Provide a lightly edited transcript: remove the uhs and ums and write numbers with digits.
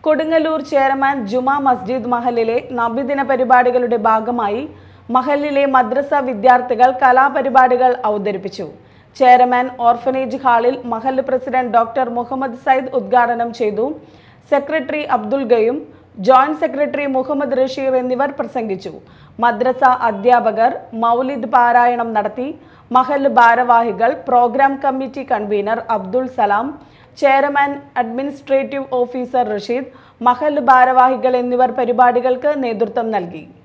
Kodungallur chairman Juma Masjid മഹലിലെ നബിദിന പരിപാടികളുടെ ഭാഗമായി മഹലിലെ മദ്രസ വിദ്യാർത്ഥികൾ കലാപരിപാടികൾ അവതരിപ്പിച്ചു. ചെയർമാൻ ഓർഫനേജ് ഹാളിൽ മഹൽ പ്രസിഡന്റ് ഡോക്ടർ മുഹമ്മദ് സയ്യിദ് ഉദ്ഘാടനം ചെയ്തു. Secretary Abdul Gayoom, joint secretary Muhammad Rasheer എന്നിവർ പ്രസംഗിച്ചു. മദ്രസ അധ്യാപകർ മൗലിദ് പാരായണം നടത്തി. മഹൽ ഭാരവാഹികൾ, program committee convener Abdul Salam, chairman administrative officer Rasheed, മഹൽ ഭാരവാഹികൾ എന്നിവർ പരിപാടികൾക്ക് നേതൃത്വം നൽകി.